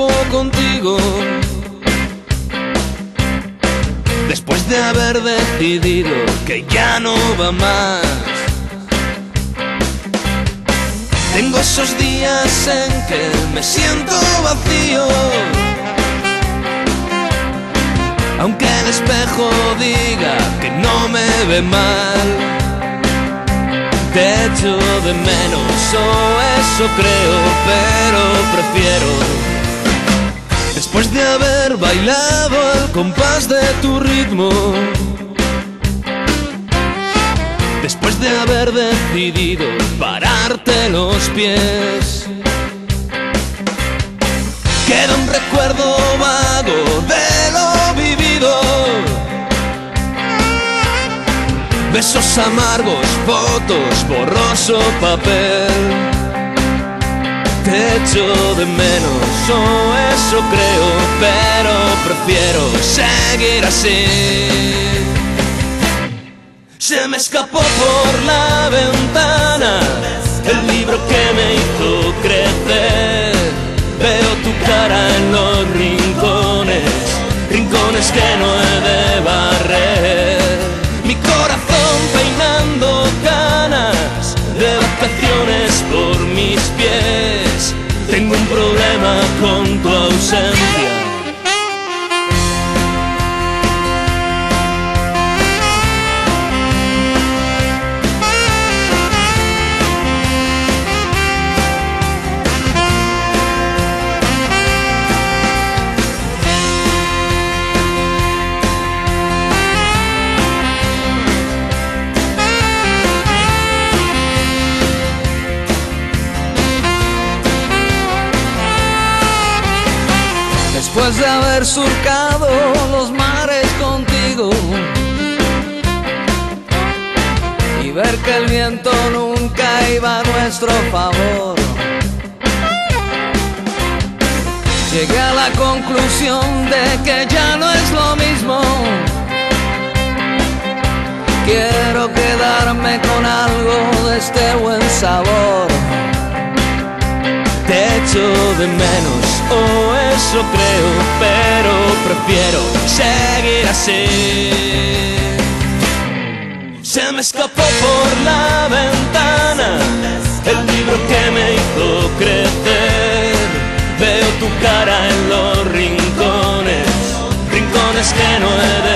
escapo contigo. Después de haber decidido que ya no va más. Tengo esos días en que me siento vacío, aunque el espejo diga que no me ve mal. Te echo de menos, o eso creo, pero prefiero, después de haber bailado al compás de tu ritmo, después de haber decidido pararte los pies, queda un recuerdo vago de lo vivido. Besos amargos, fotos, borroso papel. Te echo de menos, o eso creo, pero prefiero seguir así. Se me escapó por la ventana el libro que me hizo crecer. Veo tu cara en los rincones, rincones que no he de barrer. Mi corazón peinando canas de vacaciones por mis pies. Tengo un problema con tu ausencia. Después de haber surcado los mares contigo y ver que el viento nunca iba a nuestro favor, llegué a la conclusión de que ya no es lo mismo. Quiero quedarme con algo de este buen sabor. Te echo de menos, o eso creo, pero prefiero seguir así. Se me escapó por la ventana el libro que me hizo crecer. Veo tu cara en los rincones, rincones que no he de